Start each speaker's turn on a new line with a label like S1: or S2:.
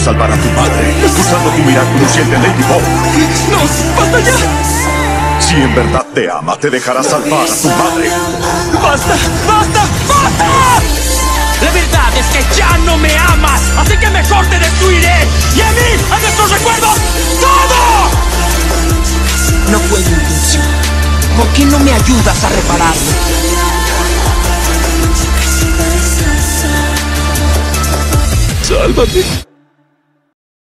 S1: salvar a tu padre, usando tu mirar consciente, Ladybug.
S2: ¡No! ¡Basta ya!
S1: Si en verdad te ama, te dejará salvar a tu madre.
S2: ¡Basta! ¡Basta! ¡Basta! La verdad es que ya no me amas, así que mejor te destruiré. Y a mí, a nuestros recuerdos, ¡todo! No fue mi intención. ¿Por qué no me ayudas a repararlo?
S1: ¡Sálvame!